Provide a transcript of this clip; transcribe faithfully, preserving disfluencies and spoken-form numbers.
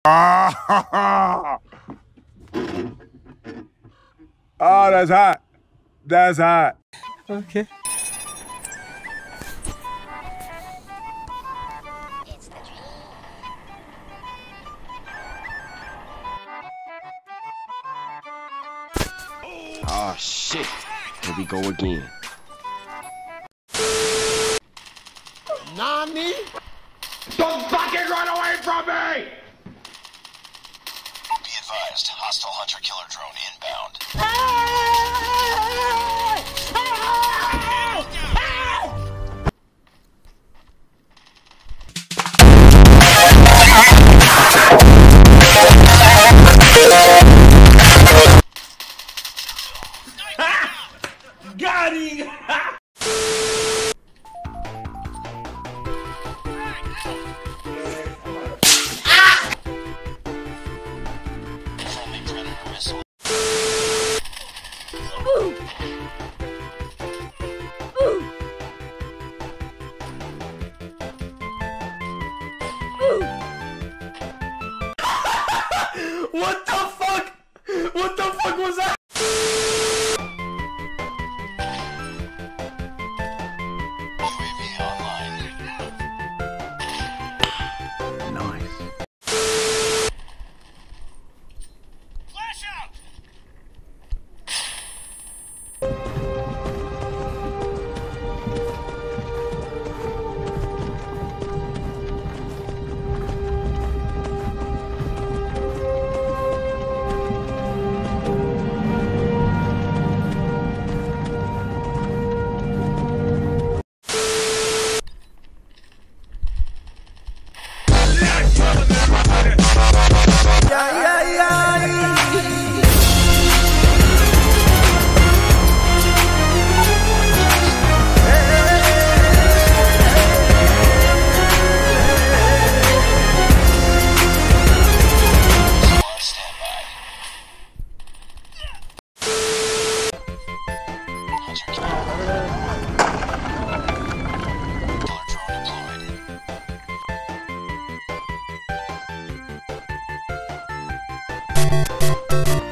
Oh, that's hot. That's hot. Okay. Oh shit. Here we go again. Nani? Don't fucking run away from me! Be advised, hostile hunter-killer drone inbound. Got him! What the fuck? What the fuck was that? U A V online. Nice. Flash out! Hunter-killer drone deployed.